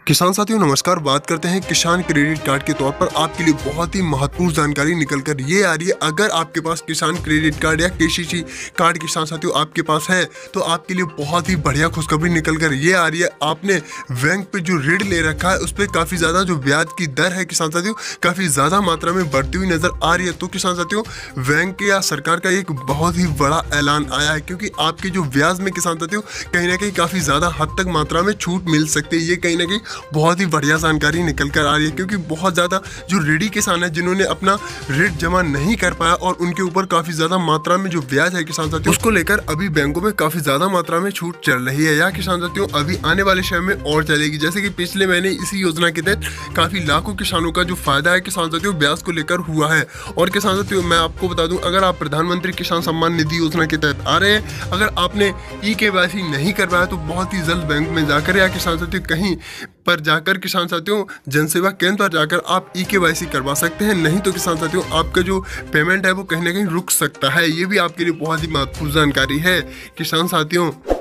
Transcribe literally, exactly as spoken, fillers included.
किसान साथियों नमस्कार। बात करते हैं किसान क्रेडिट कार्ड के तौर पर आपके लिए बहुत ही महत्वपूर्ण जानकारी निकल कर ये आ रही है। अगर आपके पास किसान क्रेडिट कार्ड या केसीसी कार्ड किसान साथियों आपके पास है तो आपके लिए बहुत ही बढ़िया खुशखबरी निकल कर ये आ रही है। आपने बैंक पे जो ऋण ले रखा है उस पर काफी ज्यादा जो ब्याज की दर है किसान साथियों काफी ज्यादा मात्रा में बढ़ती हुई नजर आ रही है। तो किसान साथियों बैंक या सरकार का एक बहुत ही बड़ा ऐलान आया है, क्योंकि आपके जो ब्याज में किसान साथियों कहीं ना कहीं काफी ज्यादा हद तक मात्रा में छूट मिल सकती है। ये कहीं ना कहीं बहुत ही बढ़िया जानकारी निकल कर आ रही है, क्योंकि बहुत ज़्यादा जो ऋणी किसान है जिन्होंने अपना ऋण जमा नहीं कर पाया और उनके ऊपर काफ़ी ज़्यादा मात्रा में जो ब्याज है किसान साथियों उसको लेकर अभी बैंकों में काफ़ी ज़्यादा मात्रा में छूट चल रही है, या किसान साथियों अभी आने वाले समय में और चलेगी। जैसे कि पिछले महीने इसी योजना के तहत काफ़ी लाखों किसानों का जो फायदा है किसान साथियों ब्याज को लेकर हुआ है। और किसान साथियों मैं आपको बता दूं, अगर आप प्रधानमंत्री किसान सम्मान निधि योजना के तहत आ रहे हैं, अगर आपने ई केवाईसी नहीं करवाया तो बहुत ही जल्द बैंक में जाकर या किसान साथियों कहीं पर जाकर किसान साथियों जनसेवा केंद्र पर जाकर आप ई केवाईसी करवा सकते हैं। नहीं तो किसान साथियों आपका जो पेमेंट है वो कहीं ना कहीं रुक सकता है। ये भी आपके लिए बहुत ही महत्वपूर्ण जानकारी है किसान साथियों।